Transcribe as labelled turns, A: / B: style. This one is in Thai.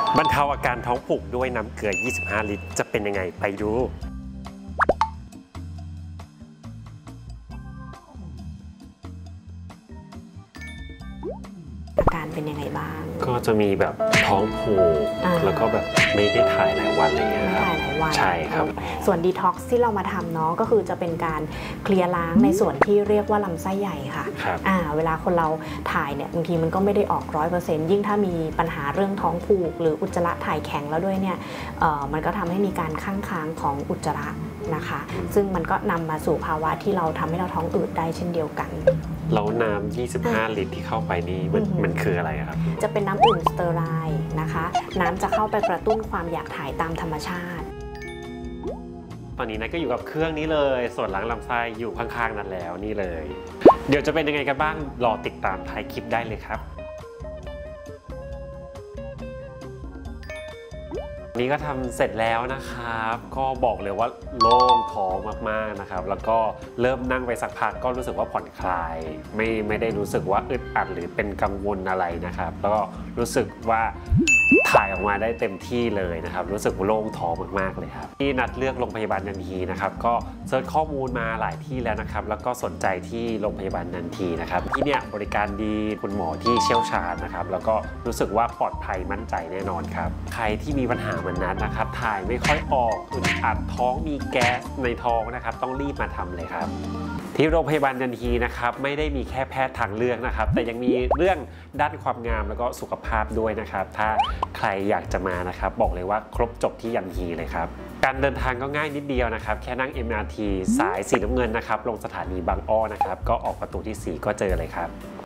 A: บรรเทาอาการท้องผูกด้วยน้ำเกลือ 25 ลิตร จะเป็นยังไงไปดู
B: อาการเป็นยังไงบ้าง
A: ก็จะมีแบบท้องผูกแล้วก็แบบไม่ได้ถ่ายหลายวันอะไรเงี้ยครับ
B: ถ่ายหลายวัน
A: ใช่ครับ
B: ส่วนดีท็อกซ์ที่เรามาทำเนาะก็คือจะเป็นการเคลียร์ล้างในส่วนที่เรียกว่าลำไส้ใหญ่ค่ะเวลาคนเราถ่ายเนี่ยบางทีมันก็ไม่ได้ออก 100% ยิ่งถ้ามีปัญหาเรื่องท้องผูกหรืออุจจาระถ่ายแข็งแล้วด้วยเนี่ยมันก็ทำให้มีการข้างค้างของอุจจาระนะคะซึ่งมันก็นำมาสู่ภาวะที่เราทำให้เราท้องอืดได้เช่นเดียวกัน
A: แล้วน้ำ 25 ลิตรที่เข้าไปนี่มันคืออะไรครับ
B: จะเป็นน้ำอุ่นสเตอร์ไลน์นะคะน้ำจะเข้าไปกระตุ้นความอยากถ่ายตามธรรมชาติ
A: ตอนนี้นายก็อยู่กับเครื่องนี้เลยส่วนล้างลำไส้อยู่ข้างๆนั้นแล้วนี่เลยเดี๋ยวจะเป็นยังไงกันบ้างรอติดตามท้ายคลิปได้เลยครับนี่ก็ทำเสร็จแล้วนะครับก็บอกเลยว่าโล่งท้องมากๆนะครับแล้วก็เริ่มนั่งไปสักพักก็รู้สึกว่าผ่อนคลายไม่ได้รู้สึกว่าอึดอัดหรือเป็นกังวลอะไรนะครับแล้วก็รู้สึกว่าถ่ายออกมาได้เต็มที่เลยนะครับรู้สึกโล่งท้องมากๆเลยครับที่นัดเลือกโรงพยาบาลนันทีนะครับก็เซิร์ชข้อมูลมาหลายที่แล้วนะครับแล้วก็สนใจที่โรงพยาบาลนันทีนะครับที่เนี่ยบริการดีคุณหมอที่เชี่ยวชาญนะครับแล้วก็รู้สึกว่าปลอดภัยมั่นใจแน่นอนครับใครที่มีปัญหาเหมือนนั้นนะครับถ่ายไม่ค่อยออกอึดอัดท้องมีแก๊สในท้องนะครับต้องรีบมาทำเลยครับที่โรงพยาบาลนันทีนะครับไม่ได้มีแค่แพทย์ทางเลือกนะครับแต่ยังมีเรื่องด้านความงามแล้วก็สุขภาพด้วยนะครับถ้าใครอยากจะมานะครับบอกเลยว่าครบจบที่ยันฮีเลยครับการเดินทางก็ง่ายนิดเดียวนะครับแค่นั่ง MRT สายสีน้ำเงินนะครับลงสถานีบางอ้อนะครับก็ออกประตูที่ 4 ก็เจอเลยครับ